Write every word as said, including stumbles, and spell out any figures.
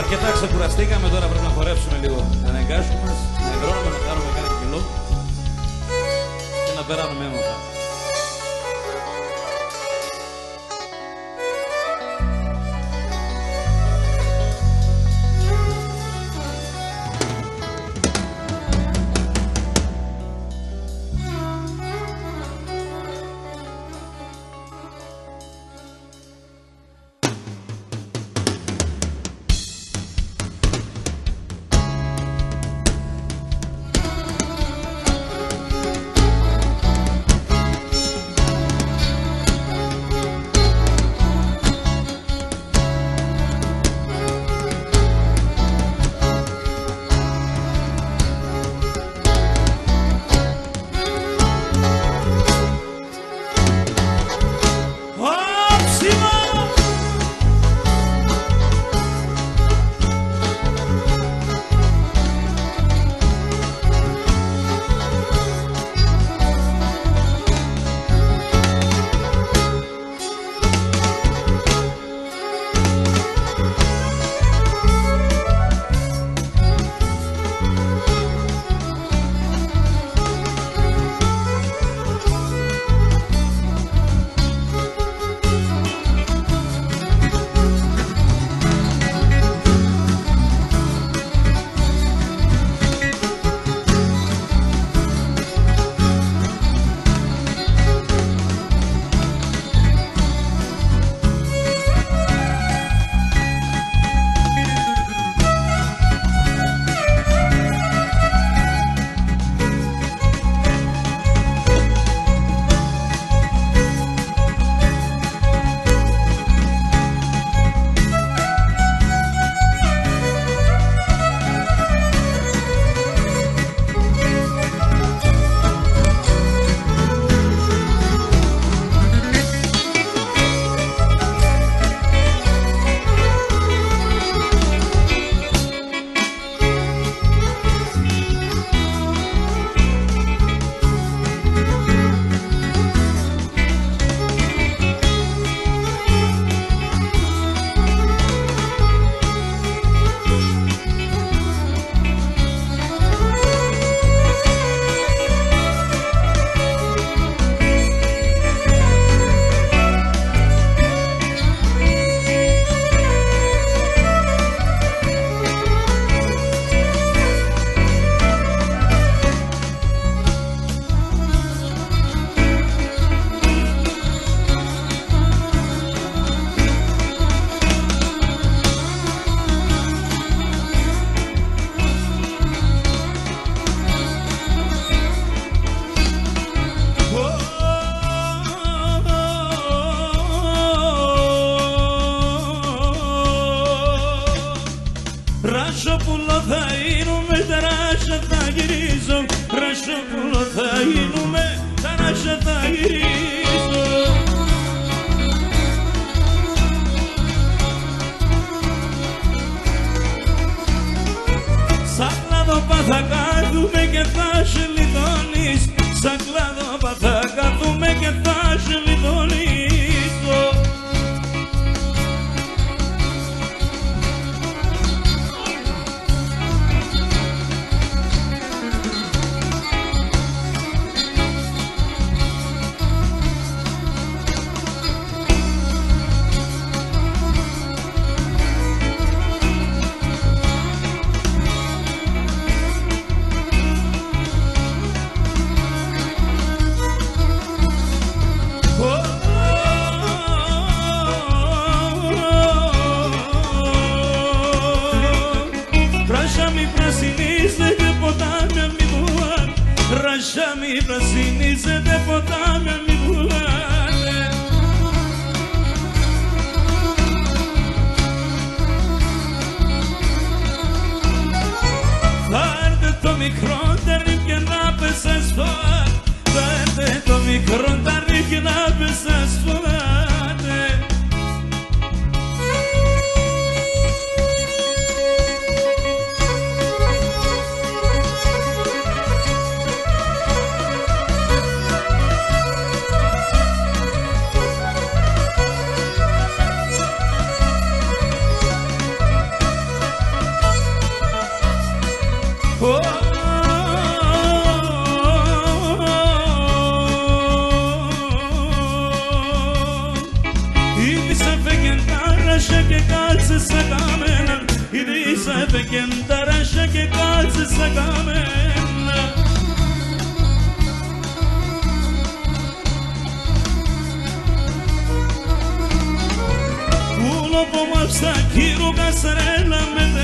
Αρκετά ξεκουραστήκαμε, τώρα πρέπει να χορέψουμε λίγο. Να αναγκάσουμε μας, να εγκρώνουμε, να κάνουμε κάνα κιλό και να περάνουμε έμορφα. Ρασόπουλο θα γίνουμε, τεράσια θα γυρίζω. Ρασόπουλο θα γίνουμε, τεράσια θα γυρίζω. Σαν κλάδοπα θα κάθουμε και θα σε λιτώνεις. Σαν κλάδοπα θα κάθουμε και θα σε λιτώνεις. Ράσια μη πρασινίζεται, ποτάμια μη πουλάνε. Θα έρθει το μικρό τέρνι και να πες ασφαλ. Θα έρθει το μικρό τέρνι και να πες ασφαλ. καμένα. Πουλο που μας τα κύριο καστρέλα με